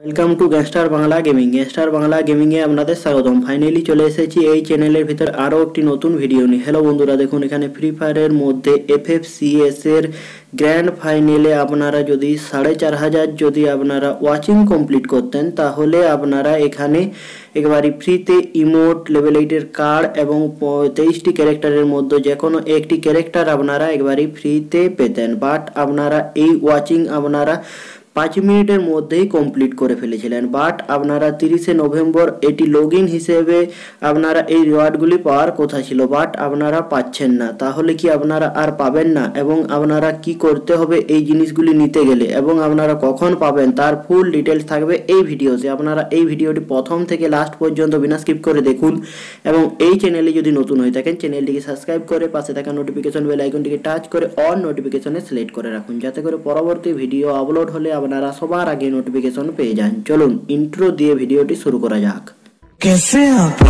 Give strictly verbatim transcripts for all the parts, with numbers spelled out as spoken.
Welcome to gangster Bangla gaming. Gangster Bangla গেমিংয়ে আপনাদের স্বাগতম। ফাইনালি চলে এসেছি এই চ্যানেলের ভিতর আরও একটি নতুন ভিডিও নিয়ে। হ্যালো বন্ধুরা, দেখুন এখানে ফ্রি ফায়ারের মধ্যে এফ এফ সি এস এর গ্র্যান্ড ফাইনালে আপনারা যদি সাড়ে চার হাজার যদি আপনারা ওয়াচিং কমপ্লিট করতেন তাহলে আপনারা এখানে একবারই ফ্রিতে ইমোট, লেভেল এইটের কার্ড এবং তেইশটি ক্যারেক্টারের মধ্যে যে কোনো একটি ক্যারেক্টার আপনারা একবারই ফ্রিতে পেতেন। বাট আপনারা এই ওয়াচিং আপনারা পাঁচ মিনিটের মধ্যেই কমপ্লিট করে ফেলেছিলেন। বাট আপনারা তিরিশে নভেম্বর এটি লগ ইন হিসেবে আপনারা এই রিওয়ার্ডগুলি পাওয়ার কথা ছিল, বাট আপনারা পাচ্ছেন না। তাহলে কি আপনারা আর পাবেন না? এবং আপনারা কি করতে হবে এই জিনিসগুলি নিতে গেলে এবং আপনারা কখন পাবেন তার ফুল ডিটেলস থাকবে এই ভিডিওতে। আপনারা এই ভিডিওটি প্রথম থেকে লাস্ট পর্যন্ত বিনা স্কিপ করে দেখুন এবং এই চ্যানেলে যদি নতুন হয়ে থাকেন চ্যানেলটিকে সাবস্ক্রাইব করে পাশে থাকা নোটিফিকেশন বেল আইকনটিকে টাচ করে অল নোটিফিকেশনে সিলেক্ট করে রাখুন, যাতে করে পরবর্তী ভিডিও আপলোড হলে আপনারা সবার আগে নোটিফিকেশন পেয়ে যান। চলুন ইন্ট্রো দিয়ে ভিডিওটি শুরু করা যাক। कैसे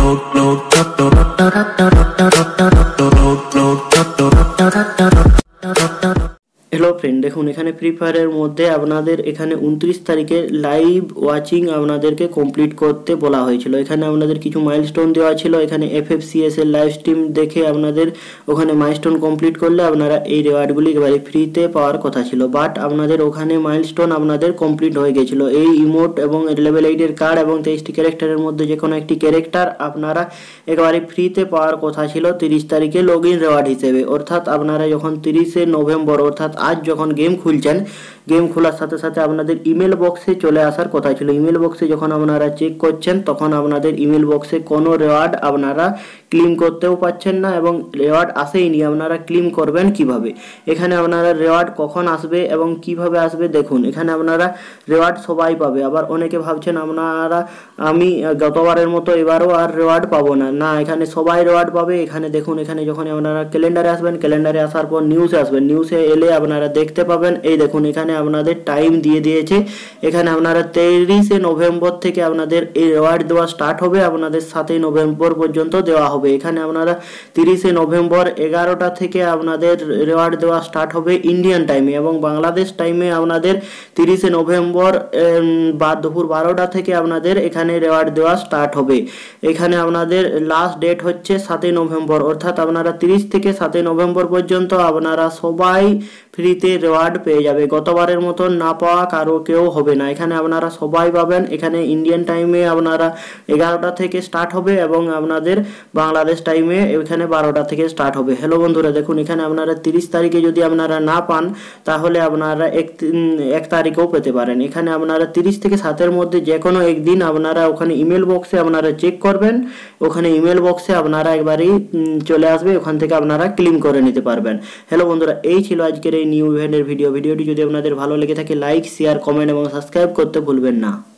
হ্যালো ফ্রেন্ড, দেখুন এখানে ফ্রি ফায়ারের মধ্যে আপনাদের এখানে উনত্রিশ তারিখে লাইভ ওয়াচিং আপনাদেরকে কমপ্লিট করতে বলা হয়েছিল। এখানে আপনাদের কিছু মাইলস্টোন দেওয়া ছিল। এখানে এফ এফ সি এস এর লাইভ স্ট্রিম দেখে আপনাদের ওখানে মাইলস্টোন কমপ্লিট করলে আপনারা এই রিওয়ার্ডগুলি একেবারে ফ্রিতে পাওয়ার কথা ছিল। বাট আপনাদের ওখানে মাইলস্টোন আপনাদের কমপ্লিট হয়ে গেছিলো। এই ইমোট এবং লেভেল এইটের কার্ড এবং তেইশটি ক্যারেক্টারের মধ্যে যে কোনো একটি ক্যারেক্টার আপনারা একেবারে ফ্রিতে পাওয়ার কথা ছিল তিরিশ তারিখে লগ ইন রিওয়ার্ড হিসেবে। অর্থাৎ আপনারা যখন তিরিশে নভেম্বর অর্থাৎ আজ যখন গেম খুলছেন, গেম খোলার সাথে সাথে আপনাদের ইমেল বক্সে চলে আসার কথা ছিল। ইমেল বক্সে যখন আপনারা চেক করছেন তখন আপনাদের ইমেল বক্সে কোনো রিওয়ার্ড আপনারা ক্লেম করতেও পাচ্ছেন না এবং রিওয়ার্ড আসেইনি। আপনারা ক্লেম করবেন কিভাবে? এখানে আপনারা রিওয়ার্ড কখন আসবে এবং কিভাবে আসবে দেখুন। এখানে আপনারা রিওয়ার্ড সবাই পাবে। আবার অনেকে ভাবছেন আপনারা আমি গতবারের মতো এবারও আর রিওয়ার্ড পাবো না। না, এখানে সবাই রিওয়ার্ড পাবে। এখানে দেখুন, এখানে যখন আপনারা ক্যালেন্ডারে আসবেন, ক্যালেন্ডারে আসার পর নিউজে আসবেন, নিউজে এলে আপনারা দেখতে পাবেন এই দেখুন এখানে আপনাদের টাইম দিয়ে দিয়েছে। এখানে আপনারা তেইশে নভেম্বর থেকে আপনাদের এই রিওয়ার্ড দেওয়া স্টার্ট হবে, আপনাদের সাতই নভেম্বর পর্যন্ত দেওয়া হবে। এখানে আপনারা তিরিশে নভেম্বর এগারোটা থেকে আপনাদের রিওয়ার্ড দেওয়া স্টার্ট হবে ইন্ডিয়ান টাইমে এবং বাংলাদেশ টাইমে আপনাদের তিরিশে নভেম্বর বা দুপুর বারোটা থেকে আপনাদের এখানে রিওয়ার্ড দেওয়া স্টার্ট হবে। এখানে আপনাদের লাস্ট ডেট হচ্ছে সাতই নভেম্বর, অর্থাৎ আপনারা তিরিশ থেকে সাতই নভেম্বর পর্যন্ত আপনারা সবাই ফ্রিতে রিওয়ার্ড পেয়ে যাবে। গতবারের মতন না পাওয়া কারো কেউ হবে না। এখানে আপনারা সবাই পাবেন। এখানে ইন্ডিয়ান টাইমে আপনারা এগারোটা থেকে স্টার্ট হবে এবং আপনাদের বাংলাদেশ টাইমে এখানে বারোটা থেকে স্টার্ট হবে। হ্যালো বন্ধুরা, দেখুন এখানে আপনারা তিরিশ তারিখে যদি আপনারা না পান তাহলে আপনারা এক এক তারিখেও পেতে পারেন। এখানে আপনারা তিরিশ থেকে সাতের মধ্যে যে কোনো একদিন আপনারা ওখানে ইমেল বক্সে আপনারা চেক করবেন। ওখানে ইমেল বক্সে আপনারা একবারই চলে আসবে, ওখান থেকে আপনারা ক্লেম করে নিতে পারবেন। হ্যালো বন্ধুরা, এই ছিল আজকের এই নিউ ইভেন্টের ভিডিও। ভিডিওটি যদি আপনাদের ভালো লেগে থাকে লাইক, শেয়ার, কমেন্ট এবং সাবস্ক্রাইব করতে ভুলবেন না।